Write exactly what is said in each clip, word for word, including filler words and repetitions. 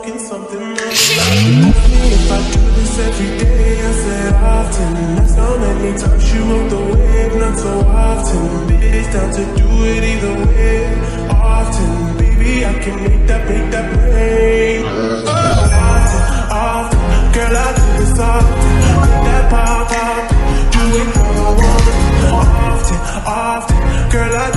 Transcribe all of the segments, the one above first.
smoking something else. If I do this every day, I said often. That's how many times you wrote the wave, not so often. Bitch, down to do it either way, often. Baby, I can make that, make that rain. Often, often, girl, I do this often. Make that pop, pop, do it how I want it. Often, often, girl, I do.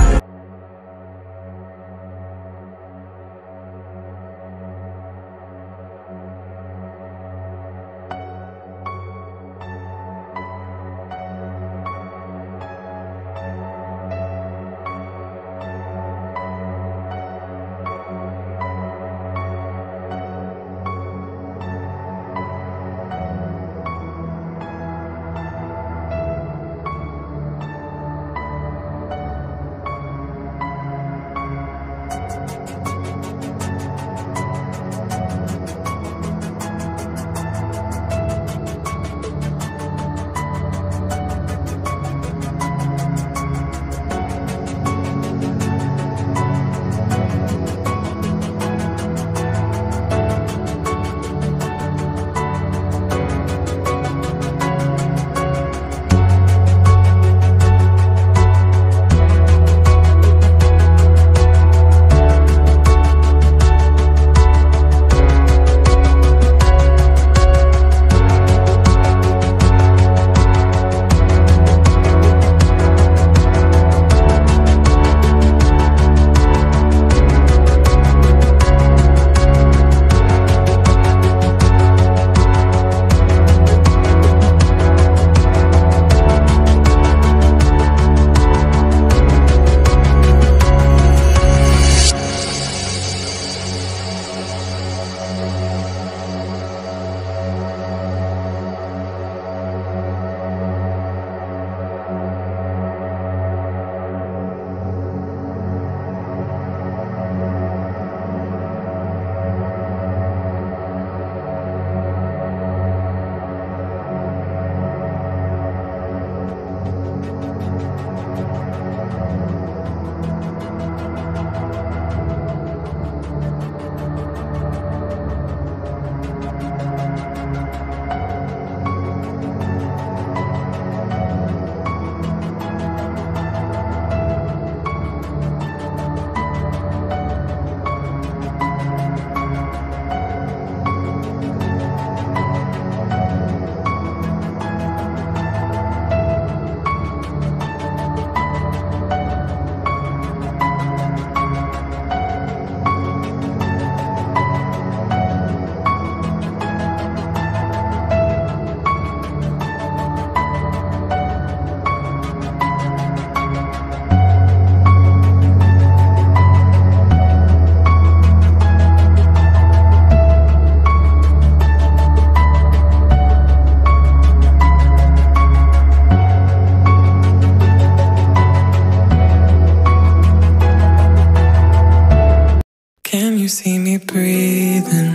You see me breathing,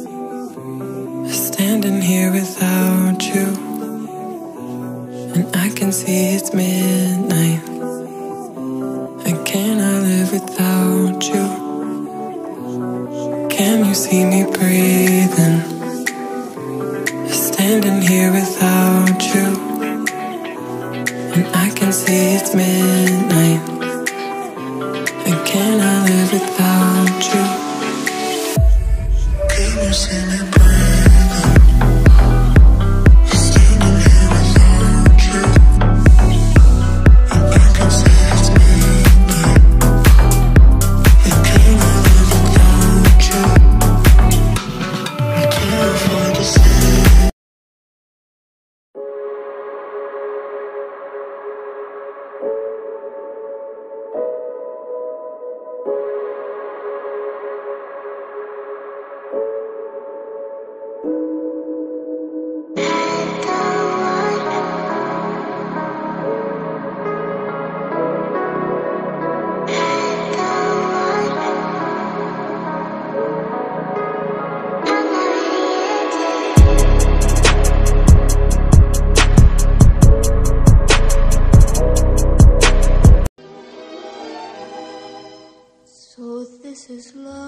standing here without you, and I can see it's midnight. And can I live without you? Can you see me breathing, standing here without you, and I can see it's midnight. And can I live without you? Can you see me breathing, standing here without you, and I can see it's midnight. And can I live without you? I'm terrified to see. So this is love.